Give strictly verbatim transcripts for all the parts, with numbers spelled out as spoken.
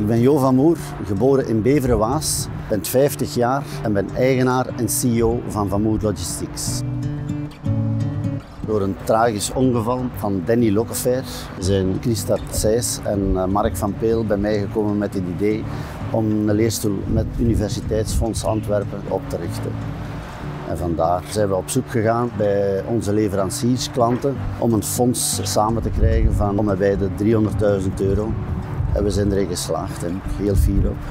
Ik ben Jo van Moer, geboren in Beveren-Waas, ben vijftig jaar en ben eigenaar en C E O van Van Moer Logistics. Door een tragisch ongeval van Danny Lockefeer zijn Christa Seys en Mark van Peel bij mij gekomen met het idee om een leerstoel met Universiteitsfonds Antwerpen op te richten. En vandaar zijn we op zoek gegaan bij onze leveranciersklanten om een fonds samen te krijgen van om en bij de driehonderdduizend euro. En we zijn erin geslaagd, en heel fier op.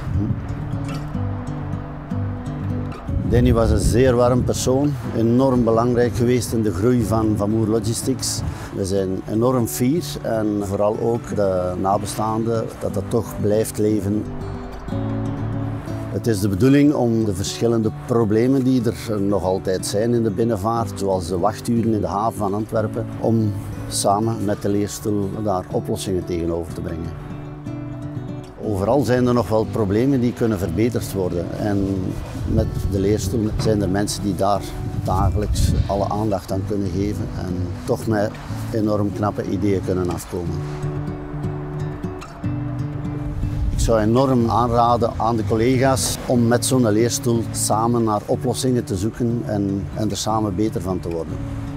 Danny was een zeer warm persoon, enorm belangrijk geweest in de groei van Van Moer Logistics. We zijn enorm fier en vooral ook de nabestaanden dat dat toch blijft leven. Het is de bedoeling om de verschillende problemen die er nog altijd zijn in de binnenvaart, zoals de wachturen in de haven van Antwerpen, om samen met de leerstoel daar oplossingen tegenover te brengen. Overal zijn er nog wel problemen die kunnen verbeterd worden en met de leerstoel zijn er mensen die daar dagelijks alle aandacht aan kunnen geven en toch met enorm knappe ideeën kunnen afkomen. Ik zou enorm aanraden aan de collega's om met zo'n leerstoel samen naar oplossingen te zoeken en, en er samen beter van te worden.